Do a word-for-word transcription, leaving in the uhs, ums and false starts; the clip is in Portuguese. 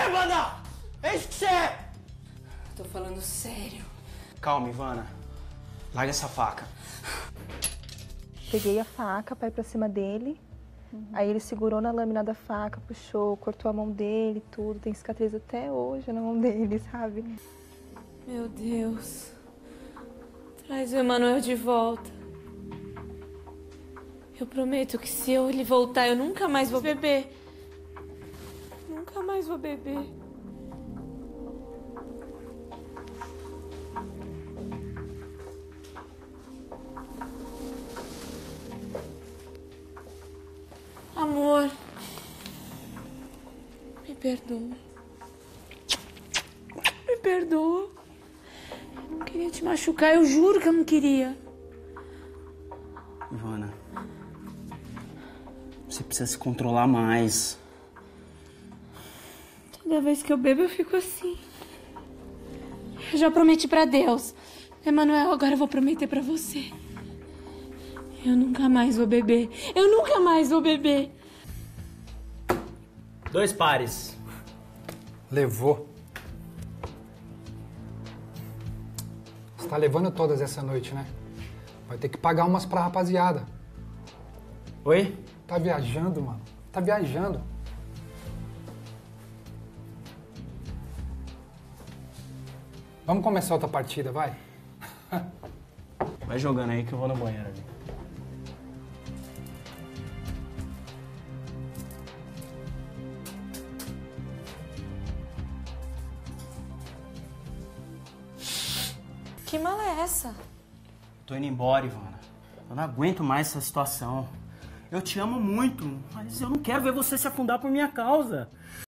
bêbada! É isso que você é! Tô falando sério. Calma, Ivana. Larga essa faca. Peguei a faca pra ir pra cima dele. Uhum. Aí ele segurou na lâmina da faca, puxou, cortou a mão dele, tudo. Tem cicatriz até hoje na mão dele, sabe? Meu Deus. Traz o Emanuel de volta. Eu prometo que se eu ele voltar, eu nunca mais vou beber. Nunca mais vou beber. Amor, me perdoa. Me perdoa. Eu não queria te machucar, eu juro que eu não queria. Ivana, você precisa se controlar mais. Toda vez que eu bebo, eu fico assim. Eu já prometi pra Deus. Emanuel, agora eu vou prometer pra você. Eu nunca mais vou beber. Eu nunca mais vou beber. Dois pares. Levou. Você tá levando todas essa noite, né? Vai ter que pagar umas pra rapaziada. Oi? Tá viajando, mano. Tá viajando. Vamos começar outra partida, vai? Vai jogando aí que eu vou no banheiro ali. Que mala é essa? Tô indo embora, Ivana. Eu não aguento mais essa situação. Eu te amo muito, mas eu não quero ver você se afundar por minha causa.